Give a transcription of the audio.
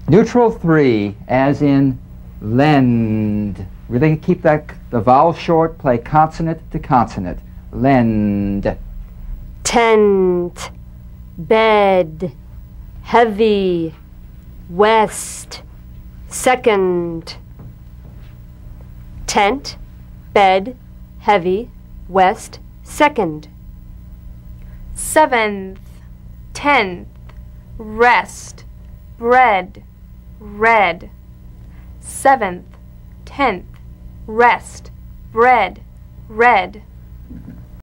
Neutral 3, as in lend. Really keep the vowel short, play consonant to consonant. Lend. Tent, bed, heavy, west, second. Tent, bed, heavy, west, second. 7th, 10th, rest, bread, red. 7th, 10th, rest, bread, red.